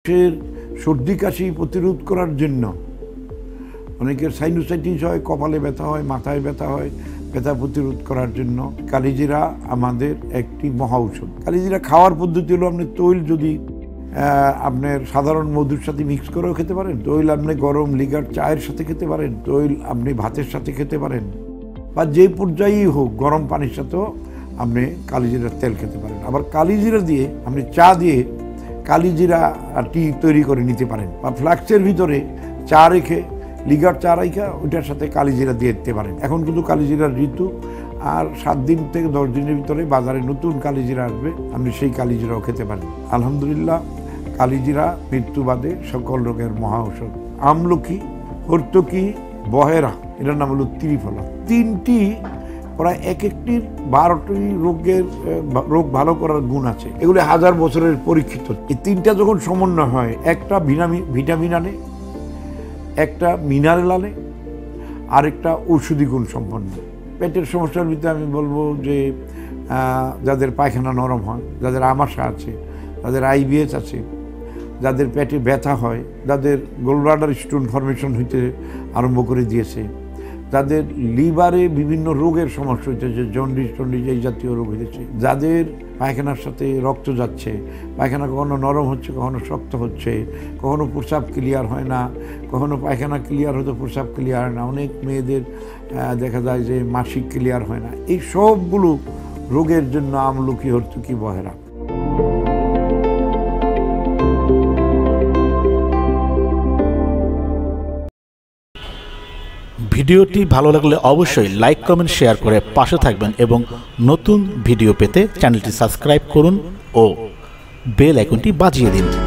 সর্দি কাশি প্রতিরোধ করার জন্য অনেকের সাইনোসাইটিস হয়, কপালে ব্যথা হয়, মাথায় ব্যথা হয়, ব্যথা প্রতিরোধ করার জন্য কালিজিরা আমাদের একটি মহা ঔষধ। কালিজিরা খাওয়ার পদ্ধতি হলো, আপনি তৈল যদি আপনার সাধারণ মধুর সাথে মিক্স করেও খেতে পারেন, তৈল আপনি গরম লিগার চায়ের সাথে খেতে পারেন, তৈল আপনি ভাতের সাথে খেতে পারেন, বা যে পর্যায়েই হোক গরম পানির সাথেও আপনি কালিজিরার তেল খেতে পারেন। আবার কালিজিরা দিয়ে আপনি চা দিয়ে কালিজিরা টি তৈরি করে নিতে পারেন, বা ফ্লাক্সের ভিতরে চা রেখে লিগার চা রাইখা ওইটার সাথে কালিজিরা দিয়ে দিতে পারেন। এখন কিন্তু কালিজিরার ঋতু, আর 7 দিন থেকে 10 দিনের ভিতরে বাজারে নতুন কালিজিরা আসবে, আপনি সেই কালিজিরাও খেতে পারেন। আলহামদুলিল্লাহ, কালিজিরা মৃত্যুবাদে সকল রোগের মহা ঔষধ। আমলকি, হর্তকি, বহেরা, এটার নাম হলো ত্রিফলা। 3টি প্রায় এক একটির 12টি রোগ ভালো করার গুণ আছে। এগুলি 1000 বছরের পরীক্ষিত। এই 3টা যখন সমন্বয় হয়, একটা ভিটামিন আনে, একটা মিনারেল আনে, আরেকটা ঔষধি গুণ সম্পন্ন। পেটের সমস্যার ভিতরে আমি বলবো যে যাদের পায়খানা নরম হয়, যাদের আমাশা আছে, যাদের আইবিএস আছে, যাদের পেটে ব্যথা হয়, যাদের গোলব্লাডার স্টোন ফর্মেশন হইতে আরম্ভ করে দিয়েছে, যাদের লিভারে বিভিন্ন রোগের সমস্যা হইতেছে, জন্ডিস এই জাতীয় রোগ হইতেছে, যাদের পায়খানার সাথে রক্ত যাচ্ছে, পায়খানা কখনো নরম হচ্ছে, কখনো শক্ত হচ্ছে, কখনো প্রস্রাব ক্লিয়ার হয় না, কখনো পায়খানা ক্লিয়ার হতো প্রস্রাব ক্লিয়ার হয় না, অনেক মেয়েদের দেখা যায় যে মাসিক ক্লিয়ার হয় না, এই সবগুলো রোগের জন্য আমলকি, হর্তকি, বহেরা। ভিডিওটি ভালো লাগলে অবশ্যই লাইক, কমেন্ট, শেয়ার করে পাশে থাকবেন এবং নতুন ভিডিও পেতে চ্যানেলটি সাবস্ক্রাইব করুন ও বেল আইকনটি বাজিয়ে দিন।